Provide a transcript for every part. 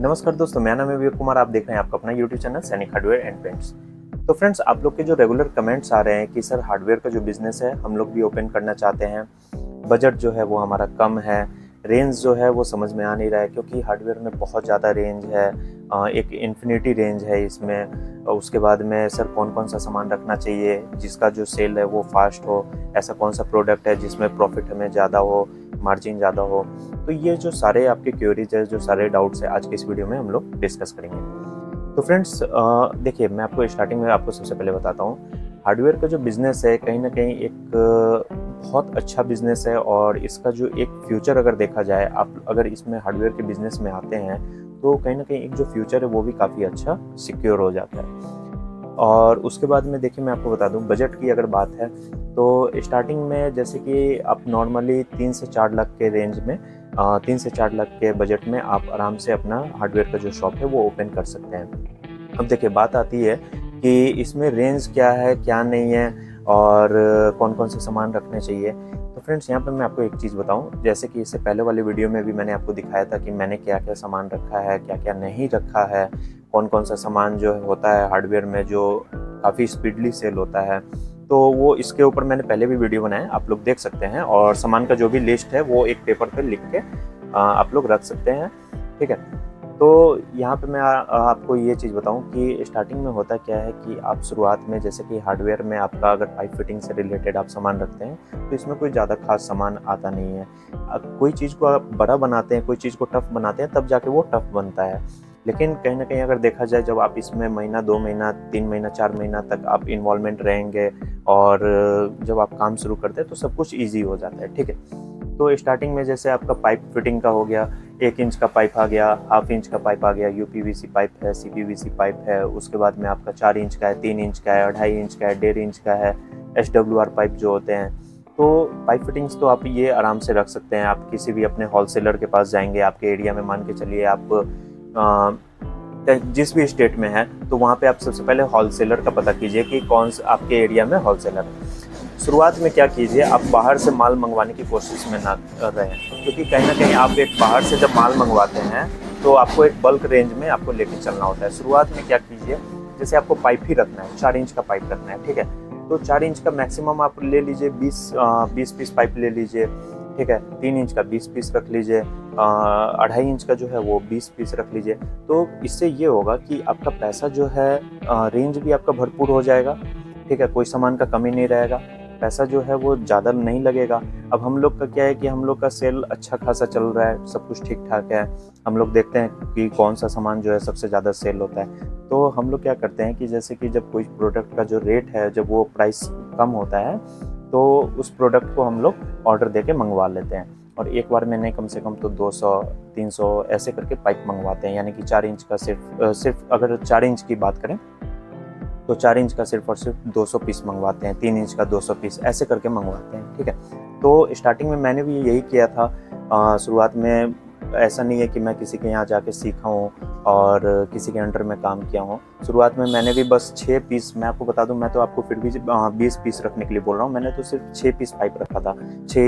नमस्कार दोस्तों, मेरा नाम है विवेक कुमार। आप देख रहे हैं आपका अपना YouTube channel Sainik hardware and paints. तो फ्रेंड्स, आप लोग के जो रेगुलर कमेंट्स आ रहे हैं कि सर हार्डवेयर का जो बिजनेस है हम लोग भी ओपन करना चाहते हैं, बजट जो है वो हमारा कम है, रेंज जो है वो समझ में आ नहीं रहा है क्योंकि हार्डवेयर में बहुत ज़्यादा रेंज है, एक इन्फिनिटी रेंज है इसमें। उसके बाद में सर कौन कौन सा सामान रखना चाहिए जिसका जो सेल है वो फास्ट हो, ऐसा कौन सा प्रोडक्ट है जिसमें प्रॉफिट हमें ज़्यादा हो, मार्जिन ज़्यादा हो। तो ये जो सारे आपके क्वेरीज है, जो सारे डाउट्स है, आज के इस वीडियो में हम लोग डिस्कस करेंगे। तो फ्रेंड्स देखिए, मैं आपको स्टार्टिंग में आपको सबसे पहले बताता हूँ, हार्डवेयर का जो बिज़नेस है कहीं ना कहीं एक बहुत अच्छा बिज़नेस है और इसका जो एक फ्यूचर अगर देखा जाए, आप अगर इसमें हार्डवेयर के बिज़नेस में आते हैं तो कहीं ना कहीं एक जो फ्यूचर है वो भी काफ़ी अच्छा सिक्योर हो जाता है। और उसके बाद में देखिए, मैं आपको बता दूं, बजट की अगर बात है तो स्टार्टिंग में जैसे कि आप नॉर्मली 3 से 4 लाख के रेंज में 3 से 4 लाख के बजट में आप आराम से अपना हार्डवेयर का जो शॉप है वो ओपन कर सकते हैं। अब देखिए, बात आती है कि इसमें रेंज क्या है क्या नहीं है और कौन कौन से सामान रखने चाहिए। तो फ्रेंड्स, यहाँ पर मैं आपको एक चीज़ बताऊँ, जैसे कि इससे पहले वाले वीडियो में भी मैंने आपको दिखाया था कि मैंने क्या क्या सामान रखा है, क्या क्या नहीं रखा है, कौन कौन सा सामान जो होता है हार्डवेयर में जो काफ़ी स्पीडली सेल होता है। तो वो इसके ऊपर मैंने पहले भी वीडियो बनाया, आप लोग देख सकते हैं। और सामान का जो भी लिस्ट है वो एक पेपर पे लिख के आप लोग रख सकते हैं, ठीक है। तो यहाँ पे मैं आपको ये चीज़ बताऊँ कि स्टार्टिंग में होता क्या है कि आप शुरुआत में, जैसे कि हार्डवेयर में आपका अगर पाइप फिटिंग से रिलेटेड आप सामान रखते हैं तो इसमें कोई ज़्यादा खास सामान आता नहीं है। कोई चीज़ को आप बड़ा बनाते हैं, कोई चीज़ को टफ बनाते हैं, तब जाके वो टफ बनता है। लेकिन कहीं ना कहीं अगर देखा जाए, जब आप इसमें महीना, 2 महीना, 3 महीना, 4 महीना तक आप इन्वॉल्वमेंट रहेंगे और जब आप काम शुरू करते हैं तो सब कुछ ईजी हो जाता है, ठीक है। तो स्टार्टिंग में जैसे आपका पाइप फिटिंग का हो गया, 1 इंच का पाइप आ गया, हाफ इंच का पाइप आ गया, यूपीवीसी पाइप है, सीपीवीसी पाइप है, उसके बाद में आपका 4 इंच का है, 3 इंच का है, 2.5 इंच का है, 1.5 इंच का है, SWR पाइप जो होते हैं। तो पाइप फिटिंग्स तो आप ये आराम से रख सकते हैं। आप किसी भी अपने होलसेलर के पास जाएंगे, आपके एरिया में मान के चलिए आप जिस भी स्टेट में है, तो वहाँ पे आप सबसे पहले होलसेलर का पता कीजिए कि कौन सा आपके एरिया में होलसेलर है। शुरुआत में क्या कीजिए, आप बाहर से माल मंगवाने की कोशिश में ना कर रहे हैं, क्योंकि कहीं ना कहीं आप एक बाहर से जब माल मंगवाते हैं तो आपको एक बल्क रेंज में आपको लेके चलना होता है। शुरुआत में क्या कीजिए, जैसे आपको पाइप ही रखना है, 4 इंच का पाइप रखना है, ठीक है। तो 4 इंच का मैक्सिमम आप ले लीजिए, 20 पीस पाइप ले लीजिए, ठीक है। 3 इंच का 20 पीस रख लीजिए, 2.5 इंच का जो है वो 20 पीस रख लीजिए। तो इससे ये होगा कि आपका पैसा जो है, रेंज भी आपका भरपूर हो जाएगा, ठीक है, कोई सामान का कमी नहीं रहेगा, पैसा जो है वो ज़्यादा नहीं लगेगा। अब हम लोग का क्या है कि हम लोग का सेल अच्छा खासा चल रहा है, सब कुछ ठीक ठाक है। हम लोग देखते हैं कि कौन सा सामान जो है सबसे ज़्यादा सेल होता है, तो हम लोग क्या करते हैं कि जैसे कि जब कोई प्रोडक्ट का जो रेट है, जब वो प्राइस कम होता है तो उस प्रोडक्ट को हम लोग ऑर्डर दे के मंगवा लेते हैं। और एक बार मैंने कम से कम तो 200-300 ऐसे करके पाइप मंगवाते हैं, यानी कि 4 इंच का सिर्फ अगर 4 इंच की बात करें तो 4 इंच का सिर्फ और सिर्फ 200 पीस मंगवाते हैं, 3 इंच का 200 पीस ऐसे करके मंगवाते हैं, ठीक है। तो स्टार्टिंग में मैंने भी यही किया था। शुरुआत में ऐसा नहीं है कि मैं किसी के यहाँ जाके सीखा हूँ और किसी के अंडर में काम किया हूँ। शुरुआत में मैंने भी बस 6 पीस, मैं आपको बता दूँ, मैं तो आपको फिर भी 20 पीस रखने के लिए बोल रहा हूँ, मैंने तो सिर्फ 6 पीस पाइप रखा था।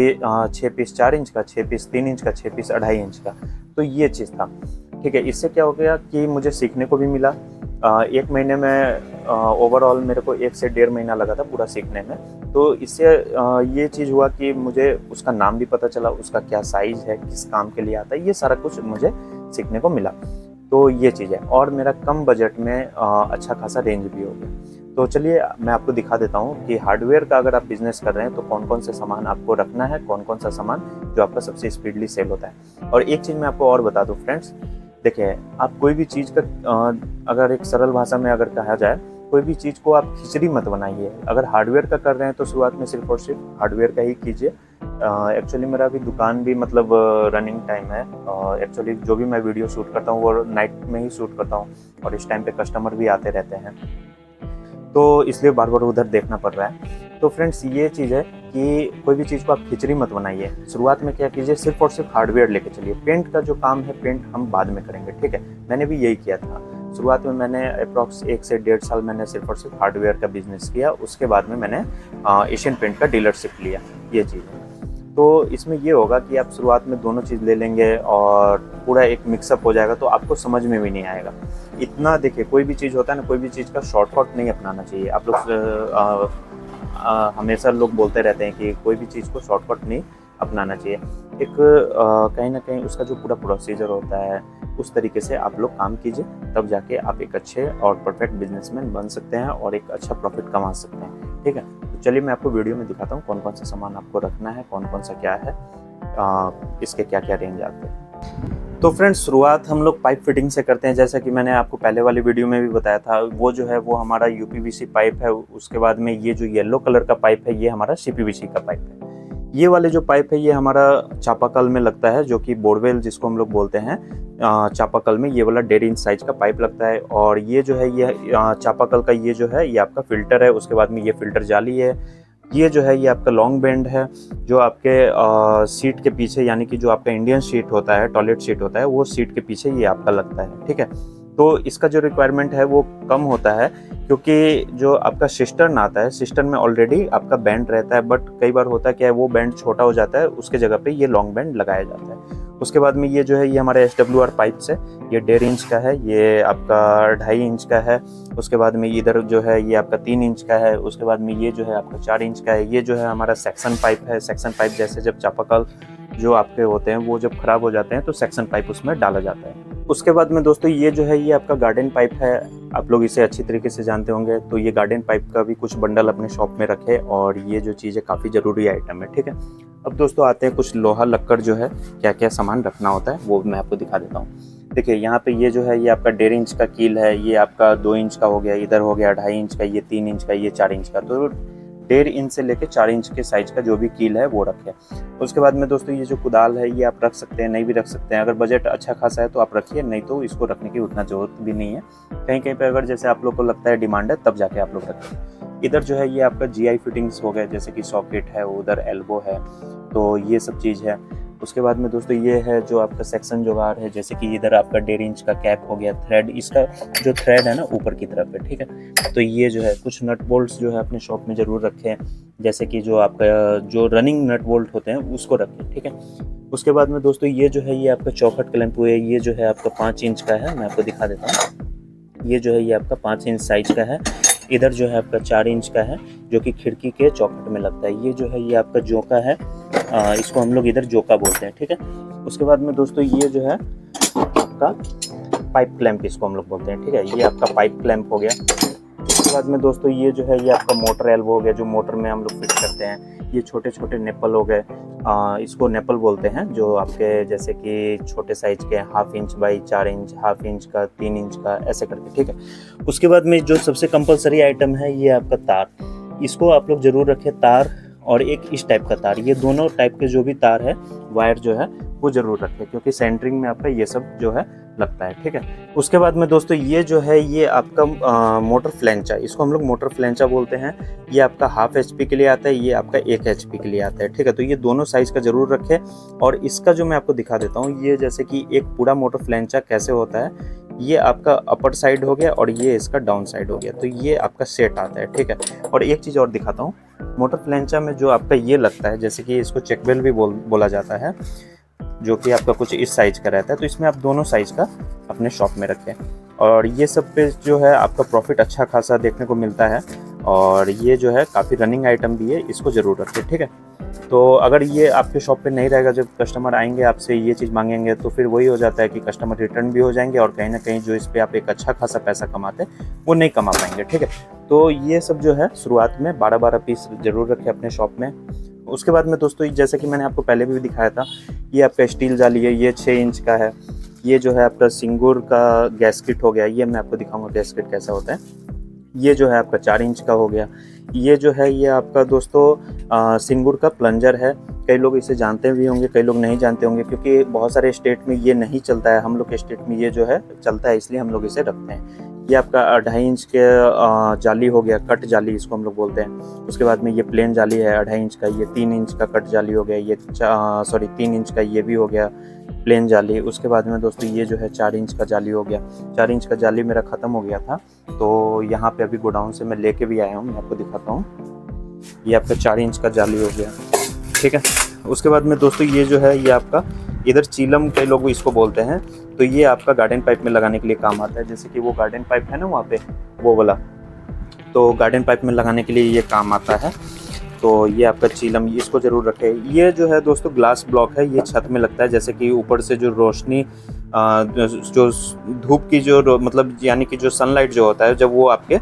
6 पीस 4 इंच का, 6 पीस 3 इंच का, 6 पीस 2.5 इंच का। तो ये चीज़ था, ठीक है। इससे क्या हो गया कि मुझे सीखने को भी मिला। 1 महीने में ओवरऑल मेरे को 1 से 1.5 महीना लगा था पूरा सीखने में। तो इससे ये चीज़ हुआ कि मुझे उसका नाम भी पता चला, उसका क्या साइज़ है, किस काम के लिए आता है, ये सारा कुछ मुझे सीखने को मिला। तो ये चीज़ है, और मेरा कम बजट में अच्छा खासा रेंज भी हो गया। तो चलिए मैं आपको दिखा देता हूँ कि हार्डवेयर का अगर आप बिज़नेस कर रहे हैं तो कौन कौन से सामान आपको रखना है, कौन कौन सा सामान जो आपका सबसे स्पीडली सेल होता है। और एक चीज़ मैं आपको और बता दूँ फ्रेंड्स, देखिए, आप कोई भी चीज़ का अगर एक सरल भाषा में अगर कहा जाए, कोई भी चीज़ को आप खिचड़ी मत बनाइए। अगर हार्डवेयर का कर रहे हैं तो शुरुआत में सिर्फ और सिर्फ हार्डवेयर का ही कीजिए। एक्चुअली मेरा भी दुकान भी मतलब रनिंग टाइम है। एक्चुअली जो भी मैं वीडियो शूट करता हूँ वो नाइट में ही शूट करता हूँ और इस टाइम पे कस्टमर भी आते रहते हैं, तो इसलिए बार बार उधर देखना पड़ रहा है। तो फ्रेंड्स, ये चीज़ है कि कोई भी चीज़ को आप खिचड़ी मत बनाइए। शुरुआत में क्या कीजिए, सिर्फ और सिर्फ हार्डवेयर लेके चलिए। पेंट का जो काम है, पेंट हम बाद में करेंगे, ठीक है। मैंने भी यही किया था। शुरुआत में मैंने अप्रॉक्स 1 से 1.5 साल मैंने सिर्फ और सिर्फ हार्डवेयर का बिजनेस किया। उसके बाद में मैंने एशियन पेंट का डीलरशिप लिया, ये चीज़ है। तो इसमें ये होगा कि आप शुरुआत में दोनों चीज़ ले लेंगे और पूरा एक मिक्सअप हो जाएगा तो आपको समझ में भी नहीं आएगा इतना। देखिए कोई भी चीज़ होता है ना, कोई भी चीज़ का शॉर्टकट नहीं अपनाना चाहिए। आप लोग हमेशा लोग बोलते रहते हैं कि कोई भी चीज़ को शॉर्टकट नहीं अपनाना चाहिए। एक कहीं ना कहीं उसका जो पूरा प्रोसीजर होता है उस तरीके से आप लोग काम कीजिए, तब जाके आप एक अच्छे और परफेक्ट बिजनेसमैन बन सकते हैं और एक अच्छा प्रॉफिट कमा सकते हैं। ठीक है, तो चलिए मैं आपको वीडियो में दिखाता हूँ कौन कौन सा सामान आपको रखना है, कौन कौन सा क्या है, इसके क्या क्या रेंज आते हैं। तो फ्रेंड्स, शुरुआत हम लोग पाइप फिटिंग से करते हैं। जैसा कि मैंने आपको पहले वाली वीडियो में भी बताया था, वो जो है वो हमारा यूपीवीसी पाइप है। उसके बाद में ये जो येलो कलर का पाइप है ये हमारा सीपीवीसी का पाइप है। ये वाले जो पाइप है ये हमारा चापाकल में लगता है, जो कि बोरवेल जिसको हम लोग बोलते हैं। चापाकल में ये वाला 1.5 इंच साइज का पाइप लगता है। और ये जो है ये चापाकल का ये जो है ये आपका फिल्टर है। उसके बाद में ये फिल्टर जाली है। ये जो है ये आपका लॉन्ग बेंड है, जो आपके सीट के पीछे, यानी कि जो आपका इंडियन सीट होता है, टॉयलेट सीट होता है, वो सीट के पीछे ये आपका लगता है। ठीक है, तो इसका जो रिक्वायरमेंट है वो कम होता है, क्योंकि जो आपका सिस्टर्न आता है, सिस्टर्न में ऑलरेडी आपका बैंड रहता है। बट कई बार होता है क्या है, वो बैंड छोटा हो जाता है, उसके जगह पे ये लॉन्ग बैंड लगाया जाता है। उसके बाद में ये जो है ये हमारा SWR पाइप्स है। ये 1.5 इंच का है, ये आपका 2.5 इंच का है। उसके बाद में इधर जो है ये आपका 3 इंच का है। उसके बाद में ये जो है आपका 4 इंच का है। ये जो है हमारा सेक्शन पाइप है। सेक्शन पाइप जैसे जब चापाकल जो आपके होते हैं वो जब खराब हो जाते हैं तो सेक्शन पाइप उसमें डाला जाता है। उसके बाद में दोस्तों ये जो है ये आपका गार्डन पाइप है। आप लोग इसे अच्छी तरीके से जानते होंगे। तो ये गार्डन पाइप का भी कुछ बंडल अपने शॉप में रखें, और ये जो चीज़ है काफ़ी ज़रूरी आइटम है। ठीक है, अब दोस्तों आते हैं कुछ लोहा लक्कड़ जो है क्या क्या सामान रखना होता है वो मैं आपको दिखा देता हूँ। देखिए यहाँ पे ये जो है ये आपका 1.5 इंच का कील है। ये आपका 2 इंच का हो गया, इधर हो गया 2.5 इंच का, ये 3 इंच का, ये 4 इंच का। तो 1.5 इंच से लेके 4 इंच के साइज का जो भी कील है वो रखें। उसके बाद में दोस्तों ये जो कुदाल है ये आप रख सकते हैं, नहीं भी रख सकते हैं। अगर बजट अच्छा खासा है तो आप रखिए, नहीं तो इसको रखने की उतना जरूरत भी नहीं है। कहीं कहीं पे अगर जैसे आप लोग को लगता है डिमांड है तब जाके आप लोग रखें। इधर जो है ये आपका GI फिटिंग्स हो गए, जैसे कि सॉकेट है, उधर एल्बो है, तो ये सब चीज़ है। उसके बाद में दोस्तों ये है जो आपका सेक्शन जुगाड़ है, जैसे कि इधर आपका 1.5 इंच का कैप हो गया। थ्रेड, इसका जो थ्रेड है ना ऊपर की तरफ है। ठीक है, तो ये जो है कुछ नट बोल्ट्स जो है अपने शॉप में ज़रूर रखें, जैसे कि जो आपका जो रनिंग नट बोल्ट होते हैं उसको रखें। ठीक है, उसके बाद में दोस्तों ये जो है ये आपका चौखट क्लैंप है। ये जो है आपका 5 इंच का है, मैं आपको दिखा देता हूँ। ये जो है ये आपका 5 इंच साइज का है। इधर जो है आपका 4 इंच का है, जो कि खिड़की के चौखट में लगता है। ये जो है ये आपका जोका है, इसको हम लोग इधर जोका बोलते हैं। ठीक है, उसके बाद में दोस्तों ये जो है आपका पाइप क्लैंप इसको हम लोग बोलते हैं। ठीक है, ये आपका पाइप क्लैंप हो गया। उसके बाद में दोस्तों ये जो है ये आपका मोटर एल्बो हो गया, जो मोटर में हम लोग फिट करते हैं। ये छोटे छोटे नेपल हो गए, इसको नेपल बोलते हैं, जो आपके जैसे कि छोटे साइज के 1/2 इंच बाई 4 इंच, 1/2 इंच का, 3 इंच का, ऐसे करके। ठीक है, उसके बाद में जो सबसे कंपलसरी आइटम है ये आपका तार। इसको आप लोग जरूर रखें, तार और एक इस टाइप का तार। ये दोनों टाइप के जो भी तार है, वायर जो है वो जरूर रखें, क्योंकि सेंटरिंग में आपका ये सब जो है लगता है। ठीक है, उसके बाद में दोस्तों ये जो है ये आपका मोटर फ्लैंचा, इसको हम लोग मोटर फ्लैंचा बोलते हैं। ये आपका 1/2 HP के लिए आता है, ये आपका 1 HP के लिए आता है। ठीक है, तो ये दोनों साइज का जरूर रखें। और इसका जो मैं आपको दिखा देता हूँ, ये जैसे कि एक पूरा मोटर फ्लैंचा कैसे होता है, ये आपका अपर साइड हो गया और ये इसका डाउन साइड हो गया, तो ये आपका सेट आता है। ठीक है, और एक चीज़ और दिखाता हूँ, मोटर फ्लैंचा में जो आपका ये लगता है, जैसे कि इसको चेकबेल भी बोला जाता है, जो कि आपका कुछ इस साइज का रहता है। तो इसमें आप दोनों साइज का अपने शॉप में रखें, और ये सब पे जो है आपका प्रॉफिट अच्छा खासा देखने को मिलता है। और ये जो है काफ़ी रनिंग आइटम भी है, इसको ज़रूर रखें। ठीक है, तो अगर ये आपके शॉप पे नहीं रहेगा, जब कस्टमर आएंगे आपसे ये चीज़ मांगेंगे, तो फिर वही हो जाता है कि कस्टमर रिटर्न भी हो जाएंगे, और कहीं ना कहीं जो इस पर आप एक अच्छा खासा पैसा कमाते वो नहीं कमा पाएंगे। ठीक है, तो ये सब जो है शुरुआत में 12-12 पीस जरूर रखें अपने शॉप में। उसके बाद में दोस्तों जैसे कि मैंने आपको पहले भी दिखाया था, ये आपका स्टील जाली है, ये 6 इंच का है। ये जो है आपका सिंगूर का गैस्केट हो गया, ये मैं आपको दिखाऊंगा गैस्केट कैसा होता है। ये जो है आपका 4 इंच का हो गया। ये जो है ये आपका दोस्तों सिंगूर का प्लंजर है। कई लोग इसे जानते भी होंगे, कई लोग नहीं जानते होंगे, क्योंकि बहुत सारे स्टेट में ये नहीं चलता है। हम लोग के स्टेट में ये जो है चलता है, इसलिए हम लोग इसे रखते हैं। ये आपका 2.5 इंच के जाली हो गया, कट जाली इसको हम लोग बोलते हैं। उसके बाद में ये प्लेन जाली है 2.5 इंच का। ये 3 इंच का कट जाली हो गया। ये 3 इंच का ये भी हो गया प्लेन जाली। उसके बाद में दोस्तों ये जो है 4 इंच का जाली हो गया। 4 इंच का जाली मेरा ख़त्म हो गया था, तो यहाँ पे अभी गोडाउन से मैं लेके भी आया हूँ, मैं आपको दिखाता हूँ। ये आपका 4 इंच का जाली हो गया। ठीक है, उसके बाद में दोस्तों ये जो है ये आपका इधर चीलम कई लोग इसको बोलते हैं। तो ये आपका गार्डन पाइप में लगाने के लिए काम आता है, जैसे कि वो गार्डन पाइप है ना वहाँ पे वो वाला, तो गार्डन पाइप में लगाने के लिए ये काम आता है। तो ये आपका चीलम, इसको ज़रूर रखें। ये जो है दोस्तों ग्लास ब्लॉक है, ये छत में लगता है, जैसे कि ऊपर से जो रोशनी जो धूप की जो मतलब यानी कि जो सनलाइट जो होता है जब वो आपके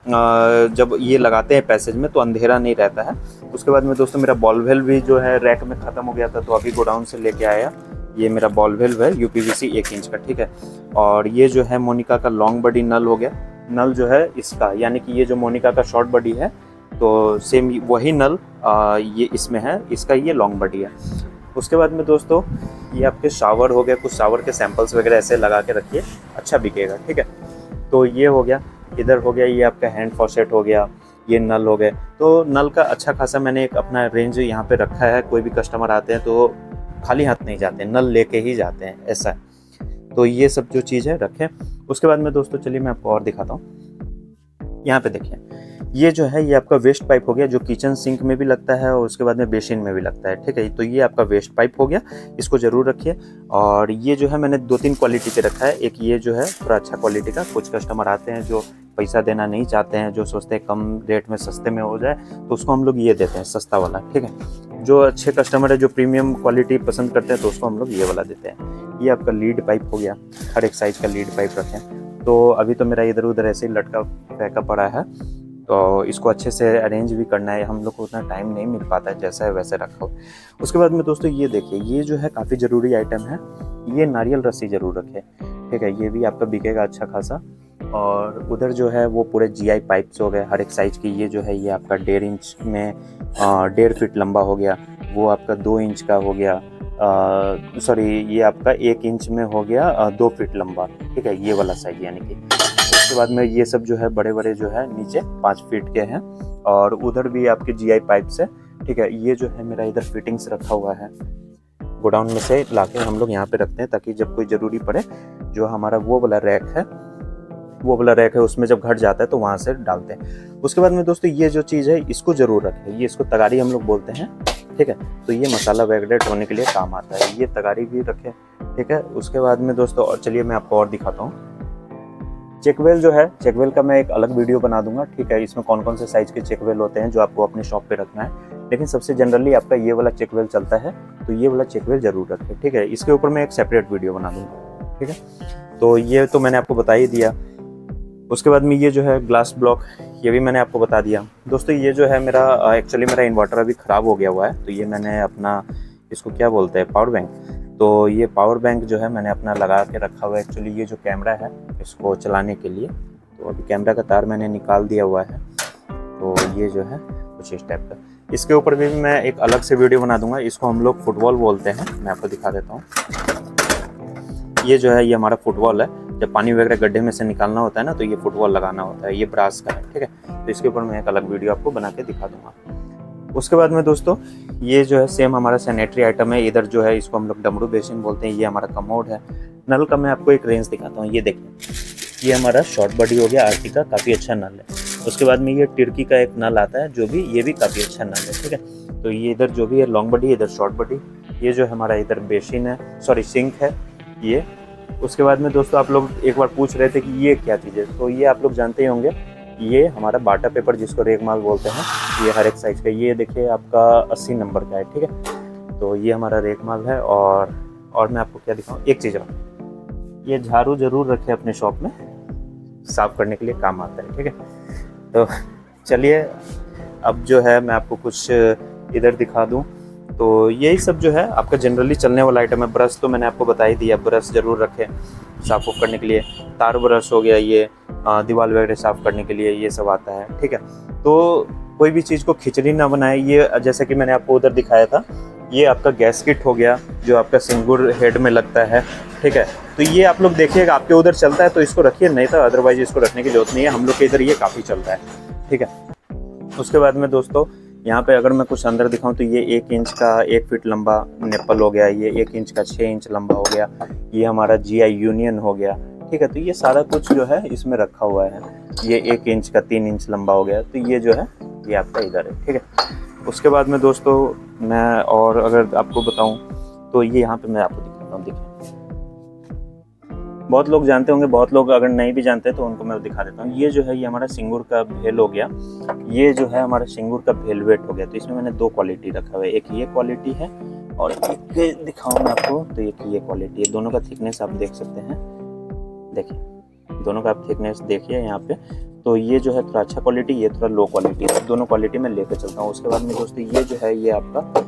जब ये लगाते हैं पैसेज में तो अंधेरा नहीं रहता है। उसके बाद में दोस्तों मेरा बॉल वेल भी जो है रैक में ख़त्म हो गया था, तो अभी गोडाउन से लेके आया। ये मेरा बॉल वेल है UPVC 1 इंच का, ठीक है। और ये जो है मोनिका का लॉन्ग बॉडी नल हो गया। नल जो है इसका, यानी कि ये जो मोनिका का शॉर्ट बॉडी है तो सेम वही नल ये इसमें है, इसका ये लॉन्ग बॉडी है। उसके बाद में दोस्तों ये आपके शावर हो गया, कुछ शावर के सैंपल्स वगैरह ऐसे लगा के रखिए, अच्छा बिकेगा, ठीक है। तो ये हो गया, इधर हो गया ये आपका हैंड फॉसेट हो गया, ये नल हो गए। तो नल का अच्छा खासा मैंने एक अपना रेंज यहाँ पे रखा है, कोई भी कस्टमर आते हैं तो खाली हाथ नहीं जाते, नल लेके ही जाते हैं, ऐसा है। तो ये सब जो चीज़ है रखें। उसके बाद में दोस्तों चलिए मैं आपको और दिखाता हूँ। यहाँ पे देखिए ये जो है ये आपका वेस्ट पाइप हो गया, जो किचन सिंक में भी लगता है और उसके बाद में बेसिन में भी लगता है, ठीक है। तो ये आपका वेस्ट पाइप हो गया, इसको ज़रूर रखिए। और ये जो है मैंने 2-3 क्वालिटी के रखा है। एक ये जो है थोड़ा अच्छा क्वालिटी का, कुछ कस्टमर आते हैं जो पैसा देना नहीं चाहते हैं, जो सोचते हैं कम रेट में सस्ते में हो जाए, तो उसको हम लोग ये देते हैं सस्ता वाला, ठीक है। जो अच्छे कस्टमर है जो प्रीमियम क्वालिटी पसंद करते हैं तो उसको हम लोग ये वाला देते हैं। ये आपका लीड पाइप हो गया, हर एक साइज़ का लीड पाइप रखें। तो अभी तो मेरा इधर उधर ऐसे ही लटका फेंका पड़ा है, तो इसको अच्छे से अरेंज भी करना है, हम लोग को उतना टाइम नहीं मिल पाता है, जैसा है वैसे रखा हो। उसके बाद में दोस्तों ये देखिए, ये जो है काफ़ी ज़रूरी आइटम है, ये नारियल रस्सी ज़रूर रखें, ठीक है। ये भी आपका बिकेगा अच्छा खासा। और उधर जो है वो पूरे GI पाइप्स हो गए हर एक साइज़ की। ये जो है ये आपका 1.5 इंच में 1.5 फीट लंबा हो गया, वो आपका 2 इंच का हो गया, सॉरी ये आपका 1 इंच में हो गया 2 फीट लंबा, ठीक है, ये वाला साइज यानी कि। उसके बाद में ये सब जो है बड़े बड़े जो है नीचे 5 फीट के हैं, और उधर भी आपके GI पाइप से, ठीक है। ये जो है मेरा इधर फिटिंग्स रखा हुआ है, गोडाउन में से लाके हम लोग यहाँ पे रखते हैं, ताकि जब कोई ज़रूरी पड़े, जो हमारा वो वाला रैक है उसमें जब घट जाता है तो वहाँ से डालते हैं। उसके बाद में दोस्तों ये जो चीज़ है इसको ज़रूर रखें, ये इसको तगारी हम लोग बोलते हैं, ठीक है। तो ये मसाला वगैरह ढोने के लिए काम आता है, ये तगारी भी रखें, ठीक है। उसके बाद में दोस्तों और चलिए मैं आपको और दिखाता हूँ। चेकवेल जो है, चेकवेल का मैं एक अलग वीडियो बना दूंगा, ठीक है। इसमें कौन कौन से साइज़ के चेकवेल होते हैं जो आपको अपने शॉप पे रखना है, लेकिन सबसे जनरली आपका ये वाला चेकवेल चलता है, तो ये वाला चेकवेल ज़रूर रखें, ठीक है। इसके ऊपर मैं एक सेपरेट वीडियो बना दूँगा, ठीक है। तो ये तो मैंने आपको बता ही दिया। उसके बाद में ये जो है ग्लास ब्लॉक, ये भी मैंने आपको बता दिया। दोस्तों ये जो है मेरा एक्चुअली मेरा इन्वर्टर अभी ख़राब हो गया हुआ है, तो ये मैंने अपना इसको क्या बोलते हैं पावर बैंक, तो ये पावर बैंक जो है मैंने अपना लगा के रखा हुआ है। एक्चुअली ये जो कैमरा है इसको चलाने के लिए, तो अभी कैमरा का तार मैंने निकाल दिया हुआ है, तो ये जो है कुछ इस टाइप का। इसके ऊपर भी मैं एक अलग से वीडियो बना दूंगा, इसको हम लोग फुटबॉल बोलते हैं, मैं आपको दिखा देता हूँ। ये जो है ये हमारा फुटबॉल है, जब पानी वगैरह गड्ढे में से निकालना होता है ना, तो ये फुटबॉल लगाना होता है, ये ब्रास का है, ठीक है। तो इसके ऊपर मैं एक अलग वीडियो आपको बना के दिखा दूंगा। उसके बाद में दोस्तों ये जो है सेम हमारा सैनिटरी आइटम है, इधर जो है इसको हम लोग डमरू बेसिन बोलते हैं, ये हमारा कमोड है। नल का मैं आपको एक रेंज दिखाता हूँ, ये देखिए, ये हमारा शॉर्ट बॉडी हो गया आरटी का, काफ़ी अच्छा नल है। उसके बाद में ये टिर्की का एक नल आता है जो भी, ये भी काफ़ी अच्छा नल है, ठीक है। तो ये इधर जो भी है लॉन्ग बॉडी, इधर शॉर्ट बॉडी, ये जो हमारा इधर बेसिन है, सॉरी सिंक है ये। उसके बाद में दोस्तों आप लोग एक बार पूछ रहे थे कि ये क्या चीज़ है, तो ये आप लोग जानते ही होंगे, ये हमारा बाटा पेपर जिसको रेगमाल बोलते हैं, ये हर एक साइज़ का, ये देखिए आपका 80 नंबर का है, ठीक है। तो ये हमारा रेगमाल है। और मैं आपको क्या दिखाऊँ, एक चीज़ और, ये झाड़ू ज़रूर रखें अपने शॉप में, साफ़ करने के लिए काम आता है, ठीक है। तो चलिए अब जो है मैं आपको कुछ इधर दिखा दूँ। तो यही सब जो है आपका जनरली चलने वाला आइटम है। ब्रश तो मैंने आपको बता ही दिया, ब्रश ज़रूर रखें साफ़ ऑफ करने के लिए। तार ब्रश हो गया, ये दीवार वगैरह साफ़ करने के लिए ये सब आता है, ठीक है। तो कोई भी चीज़ को खिचड़ी ना बनाए, ये जैसे कि मैंने आपको उधर दिखाया था, ये आपका गैस किट हो गया जो आपका सिंगुर हेड में लगता है, ठीक है। तो ये आप लोग देखिएगा आपके उधर चलता है तो इसको रखिए, नहीं तो अदरवाइज इसको रखने की जरूरत नहीं है, हम लोग के इधर ये काफ़ी चलता है, ठीक है। उसके बाद में दोस्तों यहाँ पे अगर मैं कुछ अंदर दिखाऊं तो ये 1 इंच का 1 फीट लंबा नेपल हो गया, ये 1 इंच का 6 इंच लंबा हो गया, ये हमारा GI यूनियन हो गया, ठीक है। तो ये सारा कुछ जो है इसमें रखा हुआ है। ये 1 इंच का 3 इंच लंबा हो गया, तो ये जो है ये आपका इधर है, ठीक है। उसके बाद में दोस्तों मैं और अगर आपको बताऊं तो ये यहाँ पे मैं आपको दिखाऊँ, देता हूँ। देखिए बहुत लोग जानते होंगे, बहुत लोग अगर नहीं भी जानते तो उनको मैं दिखा देता हूँ। ये जो है ये हमारा सिंगूर का भेल हो गया, ये जो है हमारा सिंगूर का वेलवेट हो गया। तो इसमें मैंने 2 क्वालिटी रखा हुआ है, एक ये क्वालिटी है और एक दिखाऊँ मैं आपको तो एक ये क्वालिटी है। दोनों का थिकनेस आप देख सकते हैं, देखिए दोनों का आप थिकनेस देखिए यहाँ पे। तो ये जो है थोड़ा अच्छा क्वालिटी, ये थोड़ा लो क्वालिटी, दोनों क्वालिटी में लेकर चलता हूँ। उसके बाद में दोस्तों ये जो है ये आपका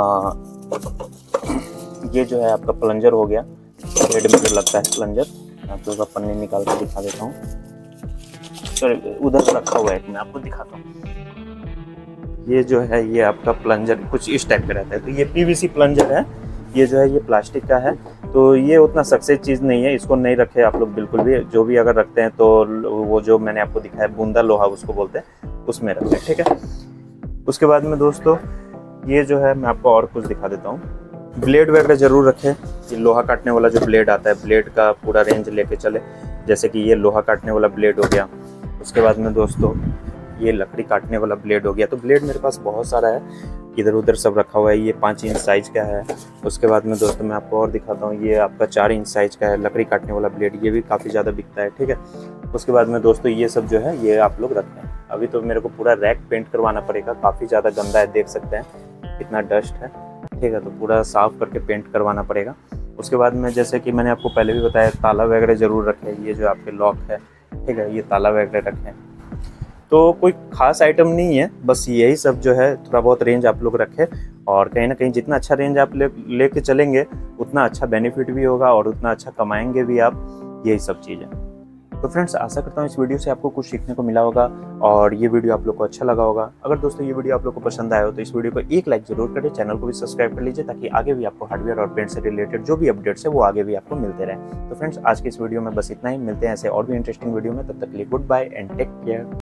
ये जो है आपका प्लंजर हो गया, रेड में जो लगता है प्लंजर। आप लोगों का पन्नी निकाल कर दिखा देता हूँ, सॉरी उधर रखा हुआ है, मैं आपको दिखाता हूँ। ये जो है ये आपका प्लंजर कुछ इस टाइप का रहता है। तो ये पीवीसी प्लंजर है, ये जो है ये प्लास्टिक का है। तो ये उतना सक्सेस चीज़ नहीं है, इसको नहीं रखे आप लोग बिल्कुल भी। जो भी अगर रखते हैं तो वो जो मैंने आपको दिखाया बूंदा लोहा उसको बोलते हैं, उसमें रखते हैं, ठीक है। उसके बाद में दोस्तों ये जो है मैं आपको और कुछ दिखा देता हूँ। ब्लेड वगैरह ज़रूर रखें, ये लोहा काटने वाला जो ब्लेड आता है, ब्लेड का पूरा रेंज लेके चले। जैसे कि ये लोहा काटने वाला ब्लेड हो गया। उसके बाद में दोस्तों ये लकड़ी काटने वाला ब्लेड हो गया। तो ब्लेड मेरे पास बहुत सारा है, इधर उधर सब रखा हुआ है। ये 5 इंच साइज़ का है। उसके बाद में दोस्तों मैं आपको और दिखाता हूँ, ये आपका 4 इंच साइज़ का है लकड़ी काटने वाला ब्लेड, ये भी काफ़ी ज़्यादा बिकता है, ठीक है। उसके बाद में दोस्तों ये सब जो है ये आप लोग रखते हैं। अभी तो मेरे को पूरा रैक पेंट करवाना पड़ेगा, काफ़ी ज़्यादा गंदा है, देख सकते हैं कितना डस्ट है, ठीक है। तो पूरा साफ़ करके पेंट करवाना पड़ेगा। उसके बाद में जैसे कि मैंने आपको पहले भी बताया, ताला वगैरह ज़रूर रखें। ये जो आपके लॉक है, ठीक है, ये ताला वगैरह रखें। तो कोई खास आइटम नहीं है, बस यही सब जो है थोड़ा बहुत रेंज आप लोग रखें। और कहीं ना कहीं जितना अच्छा रेंज आप लेके चलेंगे उतना अच्छा बेनिफिट भी होगा और उतना अच्छा कमाएंगे भी आप, यही सब चीज़ है। तो फ्रेंड्स आशा करता हूँ इस वीडियो से आपको कुछ सीखने को मिला होगा और ये वीडियो आप लोग को अच्छा लगा होगा। अगर दोस्तों ये वीडियो आप लोग को पसंद आया हो तो इस वीडियो को एक लाइक जरूर करें, चैनल को भी सब्सक्राइब कर लीजिए ताकि आगे भी आपको हार्डवेयर और पेंट से रिलेटेड जो भी अपडेट्स है वो आगे भी आपको मिलते रहे। तो फ्रेंड्स आज के इस वीडियो में बस इतना ही, मिलते हैं ऐसे और भी इंटरेस्टिंग वीडियो में। तब तक के लिए goodbye and take care.